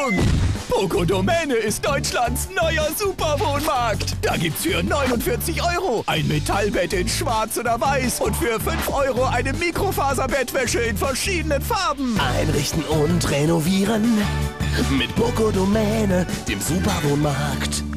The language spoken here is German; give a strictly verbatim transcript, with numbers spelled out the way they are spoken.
Werbung! Poco-Domäne ist Deutschlands neuer Superwohnmarkt. Da gibt's für neunundvierzig Euro ein Metallbett in schwarz oder weiß und für fünf Euro eine Mikrofaserbettwäsche in verschiedenen Farben. Einrichten und renovieren mit Poco-Domäne, dem Superwohnmarkt.